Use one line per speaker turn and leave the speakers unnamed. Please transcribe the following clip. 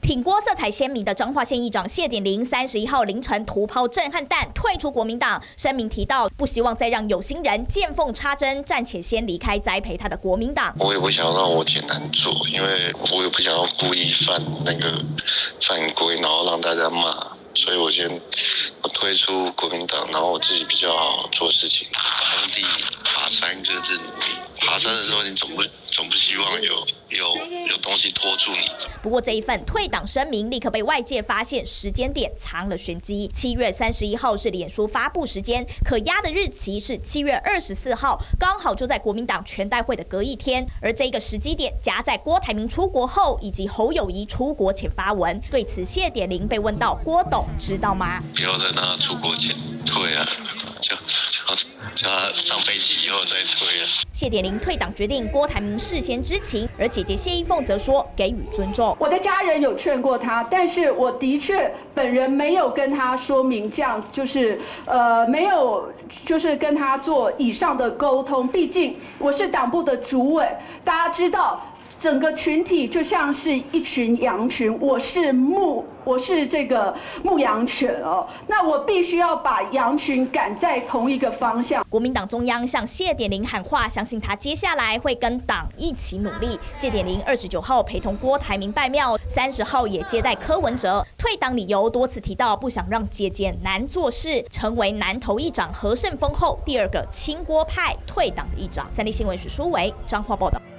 挺郭色彩鲜明的彰化县议长谢点玲31号凌晨突抛震撼弹，退出国民党。声明提到，不希望再让有心人见缝插针，暂且先离开栽培他的国民党。
我也不想让我姐难做，因为我也不想要故意犯规，然后让大家骂。所以我退出国民党，然后我自己比较好做事情。兄弟爬山各自努力，爬山的时候你总不希望有东西拖住你。
不过这一份退党声明立刻被外界发现时间点藏了玄机。7月31号是脸书发布时间，可压的日期是7月24号，刚好就在国民党全代会的隔一天。而这个时机点夹在郭台铭出国后以及侯友宜出国前发文。对此，谢点玲被问到郭董知道吗？
不要在他出国前退了，叫他上飞机以后再退了。
谢点玲退党决定，郭台铭事先知情，而姐姐谢依凤则说给予尊重。
我的家人有劝过他，但是我的确本人没有跟他说明这样，没有跟他做以上的沟通。毕竟我是党部的主委，大家知道。整个群体就像是一群羊群，我是牧羊犬哦，那我必须要把羊群赶在同一个方向。
国民党中央向谢点玲喊话，相信他接下来会跟党一起努力。谢点玲29号陪同郭台铭拜庙，30号也接待柯文哲。退党理由多次提到，不想让姐姐难做事，成为南投议长何胜峰后第2个亲郭派退党的议长。三立新闻许书维彰化报道。